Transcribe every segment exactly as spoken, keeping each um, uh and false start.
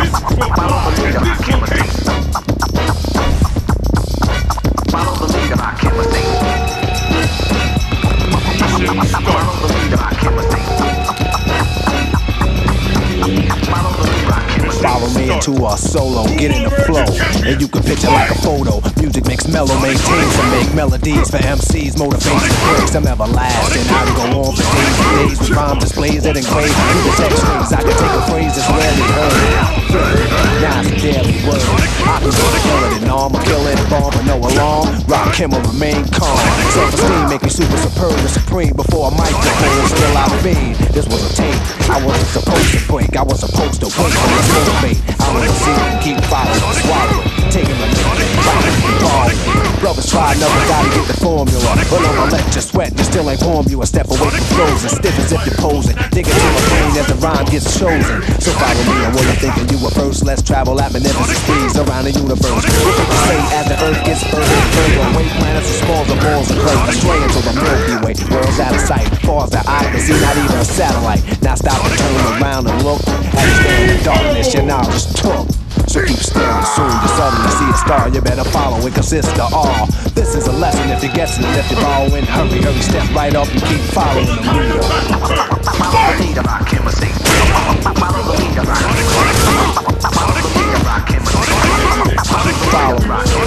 Follow me into a solo, get in the flow, and you can picture like a photo. Music makes mellow, maintains and make melodies for M Cs, motivation breaks. I'm everlasting. I can go on for days and days with rhyme displays that engrave through the text strings. I can take a phrase that's rarely heard. Now it's a daily word. I can go to kill it and all, I'ma kill it, bomb but no alarm. Rock him or remain calm. Self-esteem make me super superb and supreme. Before a microphone, still I fade. This was a tape. I wasn't supposed to break. I was supposed to wait for this motivate. I wanna see them keep following, swallowing, taking the lead, balling. Brothers try another, gotta get the formula. But I'ma let you sweat, you still ain't warm. You a step away from frozen, stiff as if you're posing. Dig into my brain as the rhyme gets chosen. So follow me, and what you thinking you were first. Let's travel at magnificent speeds around the universe. What people say as the earth gets further and further away, planets are small, the balls of clay. Astray into the Milky Way, world's out of sight. Far as the eye can see, not even a satellite. Now stop and turn around and look. As you stand in the darkness, your knowledge took. So keep staring, soon you suddenly see a star. You better follow it, cause it's the all. This is a lesson if you're guessing it. If you're following, hurry, hurry, step right up and keep following the leader. Follow the leader, rock him, sing. Follow the leader, rock him, follow the leader, rock him, follow the leader,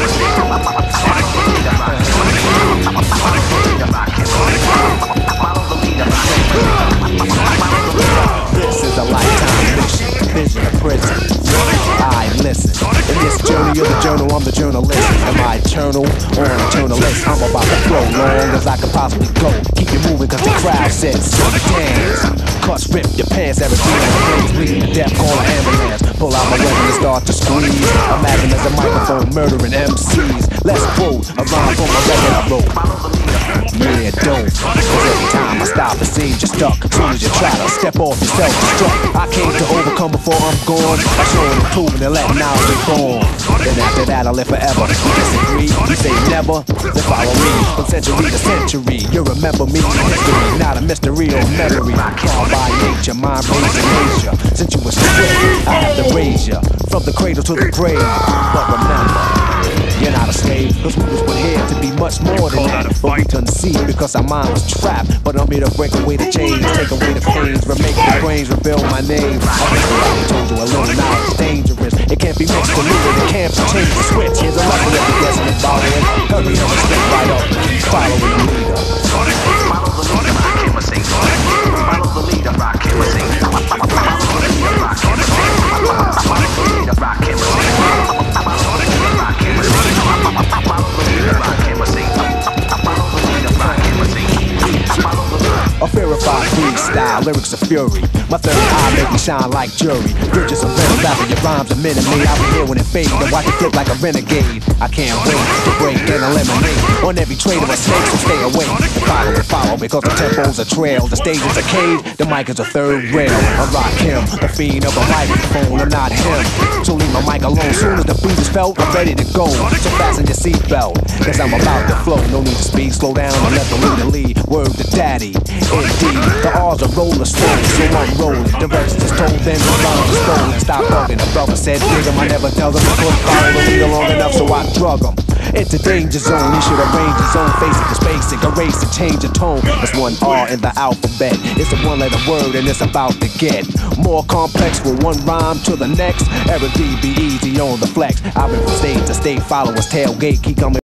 This is a lifetime mission, vision of prison. I listen. In this journey, you're the journal, I'm the journalist. Am I eternal or an eternalist? I'm about to flow long as I can possibly go. Keep you moving cause the crowd says so dance. Cuts rip your pants, everything in the brains bleeding to death, call an ambulance. Pull out my weapon and start to squeeze. Imagine there's a microphone murdering M Cs. Let's quote a rhyme from my record I wrote. Yeah, don't. Cause every time I stop it seems you're stuck. Soon as you try to step off your self-destruct. I came to overcome before I'm gone. I show and improving and let knowledge be born. Then after that I live forever. You disagree? You say never? Then follow me. From century to century, you remember me. History, not a mystery or memory. Called by nature, mind raising nature. Since you was quick, I have to raise you from the cradle to the grave. But remember, you're not a slave, cause we was put here to be much more than that. But we couldn't see because our mind was trapped. But I'm here to break away the chains, take away the pains, remake the brains, reveal my name. I think I told you a little now it's dangerous. It can't be mixed or looted, it can't be changed to switch. Here's a lesson if you're guessing and following. Hurry up and step right up, following the leader. Follow the leader, rock him or sing. Follow the leader, rock him or sing. Follow the leader, rock him or sing. Follow the leader, rock him or sing. Follow the leader, rock him or sing. Follow the leader, rock him or sing. Follow the leader, rock him or sing. Follow the leader. A verified freestyle, lyrics of fury. My third eye make me shine like jury. Bridges of venom, laughing your rhymes a minute me. I'll be here when it fades and watch it flip like a renegade. I can't wait to break and eliminate on every trade of a snake, so stay away. And follow and follow because the tempo's a trail. The stage is a cage, the mic is a third rail. I rock him, the fiend of a microphone, I'm not him. So leave my mic alone, soon as the beat is felt, I'm ready to go. So fasten your seatbelt, cause I'm about to flow. No need to speed, slow down and let the leader lead. Word to daddy, indeed. The R's are roller stone, so I'm rolling. The rest is told, then the rhymes are stolen. Stop bugging, the brother said dig him. I never tell them to put follow the leader long enough, so I drug him. It's a danger zone, he should arrange his own. Face it, it's basic, erase and change the tone. It's one R in the alphabet. It's a one letter word and it's about to get more complex from one rhyme to the next. Eric D be easy on the flex. I've been from state to state, followers tailgate, keep coming